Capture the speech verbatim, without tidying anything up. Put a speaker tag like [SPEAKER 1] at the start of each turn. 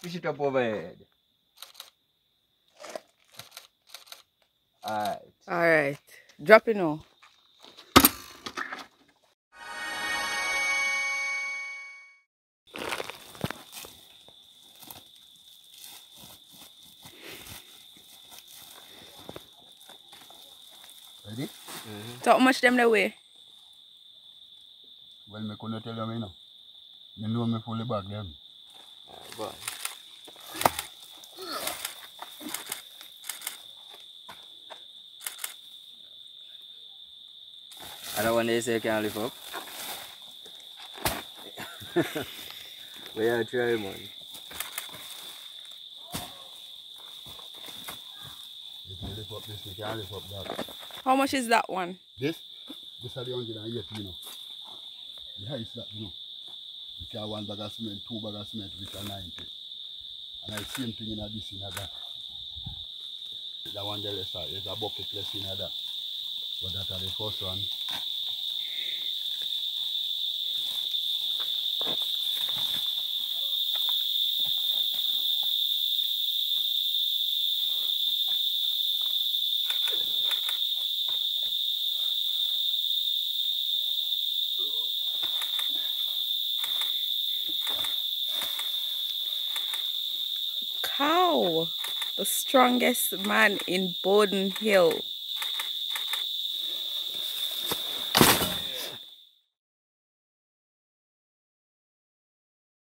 [SPEAKER 1] Push it up overhead. Alright.
[SPEAKER 2] Alright. Drop it now.
[SPEAKER 3] Ready?
[SPEAKER 1] Mm-hmm.
[SPEAKER 2] So how much them they weigh?
[SPEAKER 3] Well, me couldn't tell you, me know. You know me fully back them.
[SPEAKER 1] Alright, go on. I don't want to say can't lift up. We are trying, man.
[SPEAKER 3] If you lift up this, you can't lift up that.
[SPEAKER 2] How much is that one?
[SPEAKER 3] This? This are the one hundred eighty, you know. The highest that, you know. You can have one bag of cement, two bag of cement, which are ninety. And the same thing in this, in that. That one there is a, is a bucket less in that. But that are the first one.
[SPEAKER 2] Cow, the strongest man in Bowden Hill.